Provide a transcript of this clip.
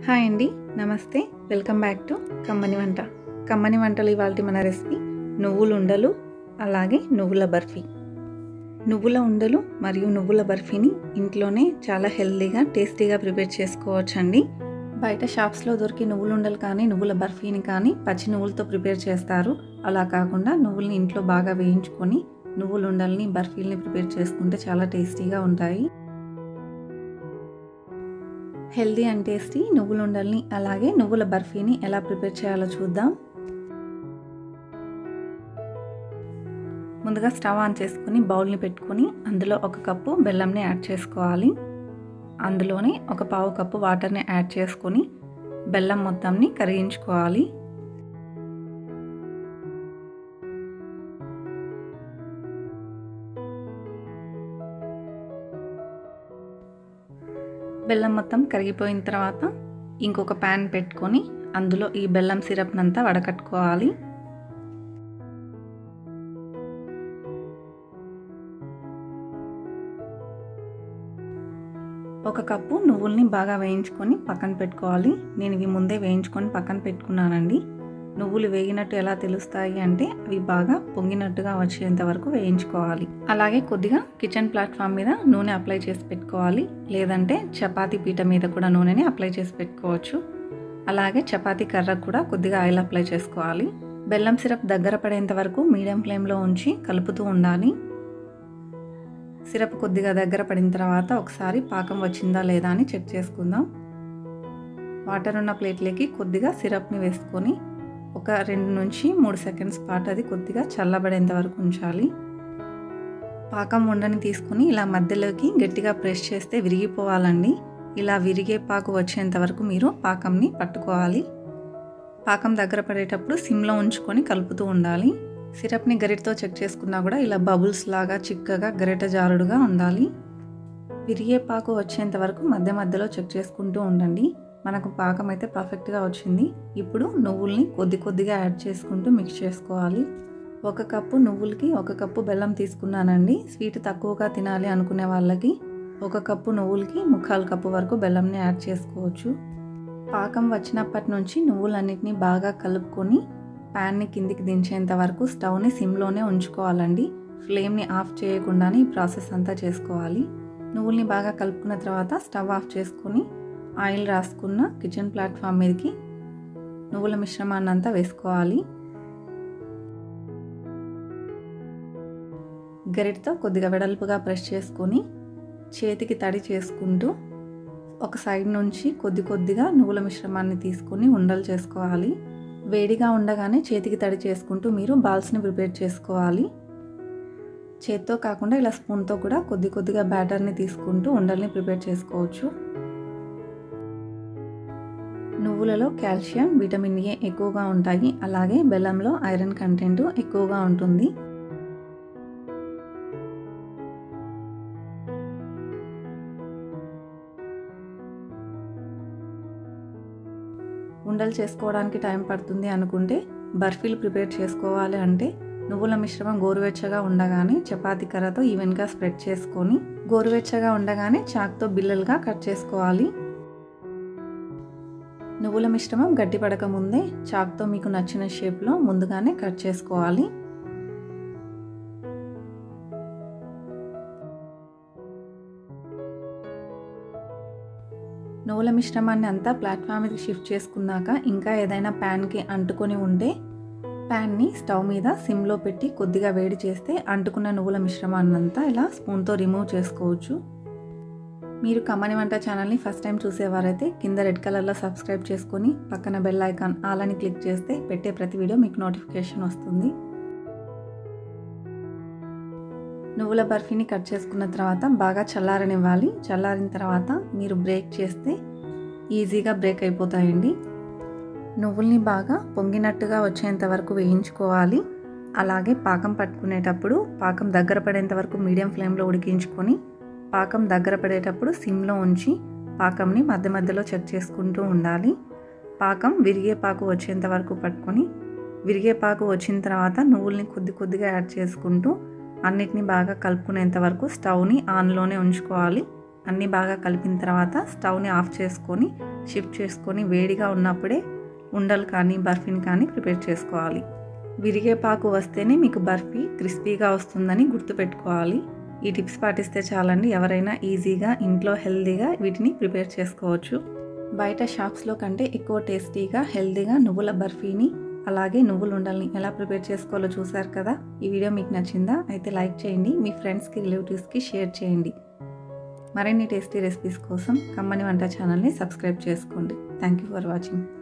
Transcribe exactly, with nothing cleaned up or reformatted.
Hi అండి, నమస్తే. Welcome back to కమ్మని వంట. కమ్మని వంటలు ఇవాళ మన రెసిపీ నువ్వుల ఉండలు, అలాగే నువ్వుల బర్ఫీ. నువ్వుల ఉండలు మరియు నువ్వుల బర్ఫీని ఇంట్లోనే చాలా హెల్తీగా టేస్టీగా ప్రిపేర్ చేసుకోవచ్చండి. బయట షాప్స్లో దొరికి నువ్వుల ఉండలు కానీ నువ్వుల బర్ఫీని కానీ పచ్చి నువ్వులతో ప్రిపేర్ చేస్తారు. అలా కాకుండా నువ్వుల్ని ఇంట్లో బాగా వేయించుకొని నువ్వుల ఉండల్ని బర్ఫీల్ని ప్రిపేర్ చేసుకుంటే చాలా టేస్టీగా ఉంటాయి. హెల్దీ అండ్ టేస్టీ నువ్వుల ఉండల్ని అలాగే నువ్వుల బర్ఫీని ఎలా ప్రిపేర్ చేయాలో చూద్దాం. ముందుగా స్టవ్ ఆన్ చేసుకొని బౌల్ని పెట్టుకొని అందులో ఒక కప్పు బెల్లంని యాడ్ చేసుకోవాలి. అందులోనే ఒక పావు కప్పు వాటర్ని యాడ్ చేసుకొని బెల్లం మొత్తంని కరిగించుకోవాలి. బెల్లం మొత్తం కరిగిపోయిన తర్వాత ఇంకొక ప్యాన్ పెట్టుకొని అందులో ఈ బెల్లం సిరప్నంతా వడకట్టుకోవాలి. ఒక కప్పు నువ్వుల్ని బాగా వేయించుకొని పక్కన పెట్టుకోవాలి. నేను ఇవి ముందే వేయించుకొని పక్కన పెట్టుకున్నానండి. నువ్వులు వేగినట్టు ఎలా తెలుస్తాయి అంటే అవి బాగా పొంగినట్టుగా వచ్చేంత వరకు వేయించుకోవాలి. అలాగే కొద్దిగా కిచెన్ ప్లాట్ఫామ్ మీద నూనె అప్లై చేసి పెట్టుకోవాలి, లేదంటే చపాతీ పీట మీద కూడా నూనెని అప్లై చేసి పెట్టుకోవచ్చు. అలాగే చపాతీ కర్రకు కూడా కొద్దిగా ఆయిల్ అప్లై చేసుకోవాలి. బెల్లం సిరప్ దగ్గర పడేంత వరకు మీడియం ఫ్లేమ్లో ఉంచి కలుపుతూ ఉండాలి. సిరప్ కొద్దిగా దగ్గర పడిన తర్వాత ఒకసారి పాకం వచ్చిందా లేదా అని చెక్ చేసుకుందాం. వాటర్ ఉన్న ప్లేట్లోకి కొద్దిగా సిరప్ని వేసుకొని ఒక రెండు నుంచి మూడు సెకండ్స్ పాటు అది కొద్దిగా చల్లబడేంత వరకు ఉంచాలి. పాకం ఉండని తీసుకొని ఇలా మధ్యలోకి గట్టిగా ప్రెస్ చేస్తే విరిగిపోవాలండి. ఇలా విరిగే పాకు వచ్చేంత వరకు మీరు పాకంని పట్టుకోవాలి. పాకం దగ్గర పడేటప్పుడు సిమ్లో ఉంచుకొని కలుపుతూ ఉండాలి. సిరప్ని గరిటతో చెక్ చేసుకున్నా కూడా ఇలా బబుల్స్ లాగా చిక్కగా గరిట జారుడుగా ఉండాలి. విరిగే పాకు వచ్చేంత వరకు మధ్య మధ్యలో చెక్ చేసుకుంటూ ఉండండి. మనకు పాకం అయితే పర్ఫెక్ట్గా వచ్చింది. ఇప్పుడు నువ్వుల్ని కొద్ది కొద్దిగా యాడ్ చేసుకుంటూ మిక్స్ చేసుకోవాలి. ఒక కప్పు నువ్వులకి ఒక కప్పు బెల్లం తీసుకున్నానండి. స్వీట్ తక్కువగా తినాలి అనుకునే వాళ్ళకి ఒక కప్పు నువ్వులకి ముక్కాలు కప్పు వరకు బెల్లంని యాడ్ చేసుకోవచ్చు. పాకం వచ్చినప్పటి నుంచి నువ్వులన్నిటిని బాగా కలుపుకొని ప్యాన్ని కిందికి దించేంత వరకు స్టవ్ని సిమ్లోనే ఉంచుకోవాలండి. ఫ్లేమ్ని ఆఫ్ చేయకుండానే ఈ ప్రాసెస్ అంతా చేసుకోవాలి. నువ్వుల్ని బాగా కలుపుకున్న తర్వాత స్టవ్ ఆఫ్ చేసుకొని ఆయిల్ రాసుకున్న కిచెన్ ప్లాట్ఫామ్ మీదకి నువ్వుల మిశ్రమాన్ని అంతా వేసుకోవాలి. గరిటతో కొద్దిగా వెడల్పుగా ప్రెస్ చేసుకొని చేతికి తడి చేసుకుంటూ ఒక సైడ్ నుంచి కొద్ది కొద్దిగా నువ్వుల మిశ్రమాన్ని తీసుకొని ఉండలు చేసుకోవాలి. వేడిగా ఉండగానే చేతికి తడి చేసుకుంటూ మీరు బాల్స్ని ప్రిపేర్ చేసుకోవాలి. చేత్తో కాకుండా ఇలా స్పూన్తో కూడా కొద్ది కొద్దిగా బ్యాటర్ని తీసుకుంటూ ఉండల్ని ప్రిపేర్ చేసుకోవచ్చు. నువ్వులలో కాల్షియం, విటమిన్ ఏ ఎక్కువగా ఉంటాయి. అలాగే బెల్లంలో ఐరన్ కంటెంట్ ఎక్కువగా ఉంటుంది. ఉండలు చేసుకోవడానికి టైం పడుతుంది అనుకుంటే బర్ఫీలు ప్రిపేర్ చేసుకోవాలి అంటే నువ్వుల మిశ్రమం గోరువెచ్చగా ఉండగానే చపాతీ కర్రతో ఈవెన్గా స్ప్రెడ్ చేసుకొని గోరువెచ్చగా ఉండగానే చాక్తో బిల్లలుగా కట్ చేసుకోవాలి. నువ్వుల మిశ్రమం గట్టిపడక ముందే చాక్తో మీకు నచ్చిన షేప్లో ముందుగానే కట్ చేసుకోవాలి. నువ్వుల మిశ్రమాన్ని అంతా ప్లాట్ఫామ్ మీద షిఫ్ట్ చేసుకున్నాక ఇంకా ఏదైనా ప్యాన్కి అంటుకొని ఉంటే ప్యాన్ని స్టవ్ మీద సిమ్లో పెట్టి కొద్దిగా వేడి చేస్తే అంటుకున్న నువ్వుల మిశ్రమాన్ని అంతా ఇలా స్పూన్తో రిమూవ్ చేసుకోవచ్చు. మీరు కమ్మని వంట ఛానల్ని ఫస్ట్ టైం చూసేవారైతే కింద రెడ్ కలర్లో సబ్స్క్రైబ్ చేసుకొని పక్కన బెల్ ఐకాన్ ఆల్ అని క్లిక్ చేస్తే పెట్టే ప్రతి వీడియో మీకు నోటిఫికేషన్ వస్తుంది. నువ్వుల బర్ఫీని కట్ చేసుకున్న తర్వాత బాగా చల్లారనివ్వాలి. చల్లారిన తర్వాత మీరు బ్రేక్ చేస్తే ఈజీగా బ్రేక్ అయిపోతాయండి. నువ్వుల్ని బాగా పొంగినట్టుగా వచ్చేంత వరకు వేయించుకోవాలి. అలాగే పాకం పట్టుకునేటప్పుడు పాకం దగ్గర పడేంత వరకు మీడియం ఫ్లేమ్లో ఉడికించుకొని పాకం దగ్గర పడేటప్పుడు సిమ్లో ఉంచి పాకంని మధ్య మధ్యలో చెక్ చేసుకుంటూ ఉండాలి. పాకం విరిగే పాకు వచ్చేంత వరకు పట్టుకొని విరిగే పాకు వచ్చిన తర్వాత నువ్వుల్ని కొద్ది కొద్దిగా యాడ్ చేసుకుంటూ అన్నిటిని బాగా కలుపుకునేంత వరకు స్టవ్ని ఆన్లోనే ఉంచుకోవాలి. అన్నీ బాగా కలిపిన తర్వాత స్టవ్ని ఆఫ్ చేసుకొని షిఫ్ట్ చేసుకొని వేడిగా ఉన్నప్పుడే ఉండలు కానీ బర్ఫీని కానీ ప్రిపేర్ చేసుకోవాలి. విరిగే పాకు వస్తేనే మీకు బర్ఫీ క్రిస్పీగా వస్తుందని గుర్తుపెట్టుకోవాలి. ఈ టిప్స్ పాటిస్తే చాలండి, ఎవరైనా ఈజీగా ఇంట్లో హెల్తీగా వీటిని ప్రిపేర్ చేసుకోవచ్చు. బయట షాప్స్లో కంటే ఎక్కువ టేస్టీగా హెల్తీగా నువ్వుల బర్ఫీని అలాగే నువ్వుల ఉండల్ని ఎలా ప్రిపేర్ చేసుకోవాలో చూసారు కదా. ఈ వీడియో మీకు నచ్చిందా? అయితే లైక్ చేయండి, మీ ఫ్రెండ్స్కి రిలేటివ్స్కి షేర్ చేయండి. మరిన్ని టేస్టీ రెసిపీస్ కోసం కమ్మని వంట ఛానల్ని సబ్స్క్రైబ్ చేసుకోండి. Thank you for watching.